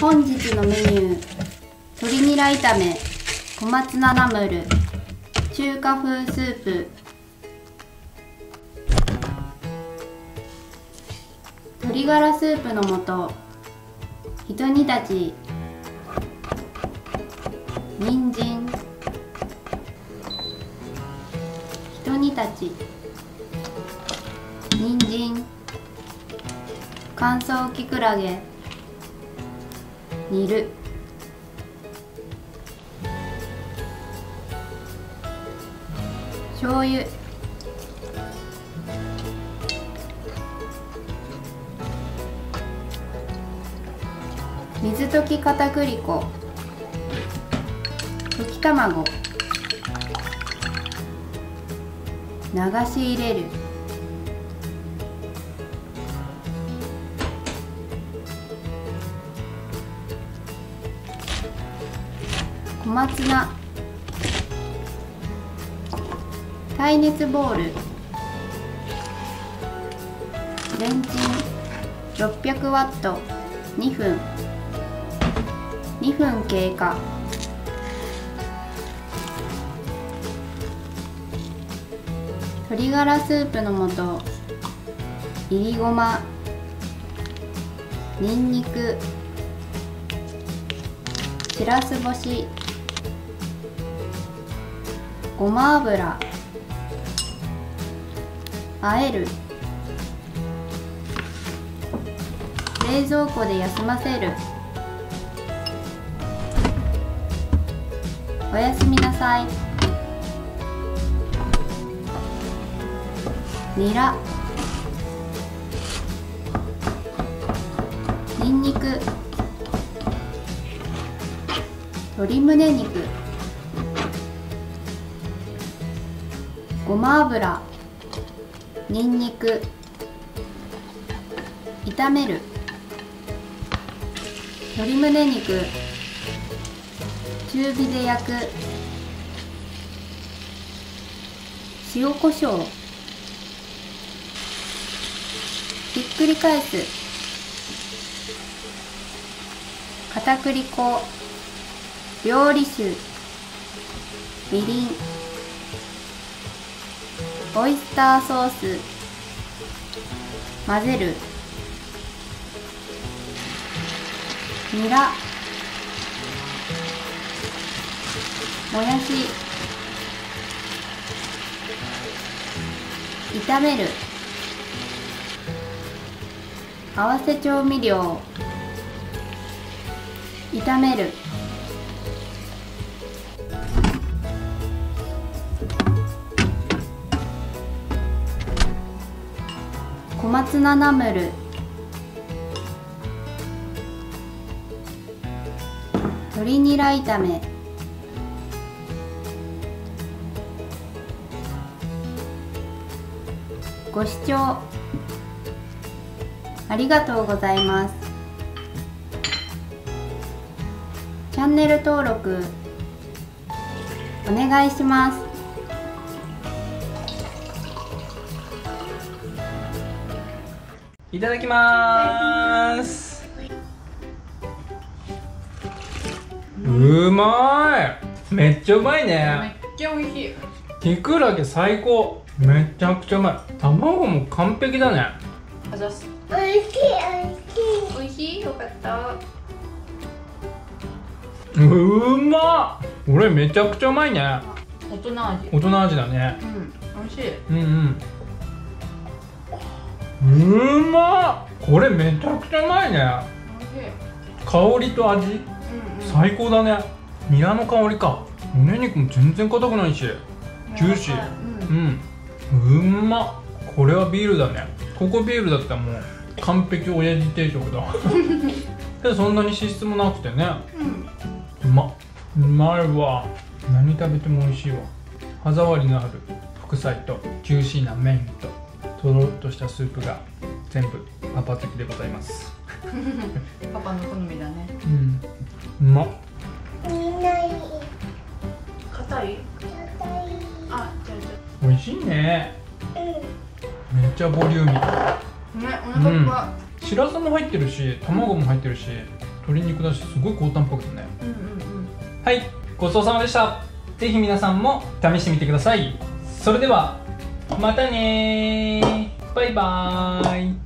本日のメニュー、鶏ニラ炒め、小松菜ナムル、中華風スープ、鶏ガラスープの素、ひと煮立ち、人参、ひと煮立ち、人参、乾燥きくらげ、煮る。醤油、水溶き片栗粉、溶き卵、流し入れる。小松菜、耐熱ボウル、レンチン600ワット2分、2分経過。鶏ガラスープの素、いりごま、にんにく、しらす干し、ごま油、あえる。冷蔵庫で休ませる。おやすみなさい。ニラ、にんにく、鶏胸肉、ごま油、にんにく、炒める。鶏胸肉、中火で焼く。塩コショウ、ひっくり返す。片栗粉、料理酒、みりん、オイスターソース、混ぜる。ニラ、もやし、炒める。合わせ調味料、炒める。小松菜ナムル、鶏ニラ炒め、ご視聴ありがとうございます。チャンネル登録お願いします。 いただきまーす。うまい。めっちゃうまいね。 めっちゃ美味しい。 きくらげ最高。めちゃくちゃうまい。卵も完璧だね。 あざす。 おいしい、おいしい。 美味しい。よかった。 うまっ。これめちゃくちゃうまいね。 大人味。 大人味だね。 うん、美味しい。 うんうん。うまっ。これめちゃくちゃうまいね。 美味しい。 香りと味、 うんうん。 最高だね。ニラの香りか。胸肉も全然硬くないし、ジューシー。うん、うまっ。これはビールだね。ここビールだったらもう完璧親父定食だ。でそんなに脂質もなくてね。うまっ。うまいわ。何食べても美味しいわ。歯触りのある副菜とジューシーな麺ととろっとしたスープが全部パパ的でございます。 パパの好みだね。 うん、うまっ。 みんないい。 硬い？ 硬い。 あ、じゃ美味しいね。めっちゃボリューミー。 ね、お腹いっぱしらすも入ってるし、卵も入ってるし、 鶏肉だしすごい高タンパクだね。 うんうんうん。 はい、ごちそうさまでした。ぜひ皆さんも試してみてください。それではまたねー。バイバーイ。